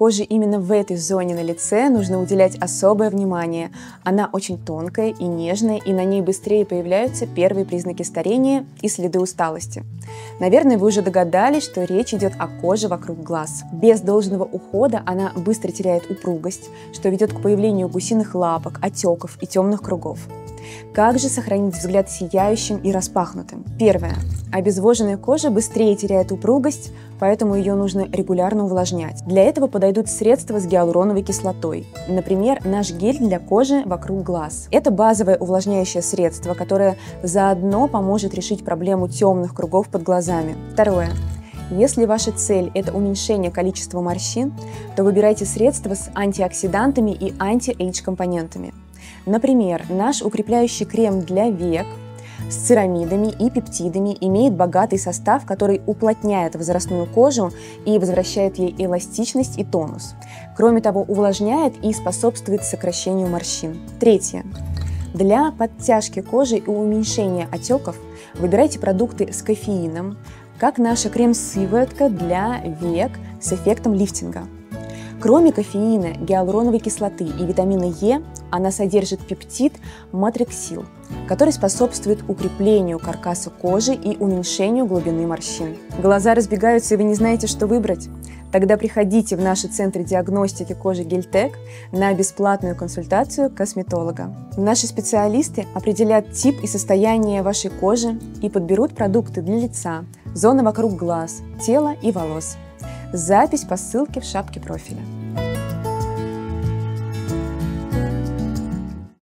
Коже именно в этой зоне на лице нужно уделять особое внимание. Она очень тонкая и нежная, и на ней быстрее появляются первые признаки старения и следы усталости. Наверное, вы уже догадались, что речь идет о коже вокруг глаз. Без должного ухода она быстро теряет упругость, что ведет к появлению гусиных лапок, отеков и темных кругов. Как же сохранить взгляд сияющим и распахнутым? Первое. Обезвоженная кожа быстрее теряет упругость, поэтому ее нужно регулярно увлажнять. Для этого подойдут средства с гиалуроновой кислотой. Например, наш гель для кожи вокруг глаз. Это базовое увлажняющее средство, которое заодно поможет решить проблему темных кругов под глазами. Второе. Если ваша цель – это уменьшение количества морщин, то выбирайте средства с антиоксидантами и анти-эйдж-компонентами. Например, наш укрепляющий крем для век с церамидами и пептидами имеет богатый состав, который уплотняет возрастную кожу и возвращает ей эластичность и тонус. Кроме того, увлажняет и способствует сокращению морщин. Третье. Для подтяжки кожи и уменьшения отеков выбирайте продукты с кофеином, как наша крем-сыворотка для век с эффектом лифтинга. Кроме кофеина, гиалуроновой кислоты и витамина Е, она содержит пептид матриксил, который способствует укреплению каркаса кожи и уменьшению глубины морщин. Глаза разбегаются, и вы не знаете, что выбрать? Тогда приходите в наши центры диагностики кожи Гельтек на бесплатную консультацию косметолога. Наши специалисты определят тип и состояние вашей кожи и подберут продукты для лица, зоны вокруг глаз, тела и волос. Запись по ссылке в шапке профиля.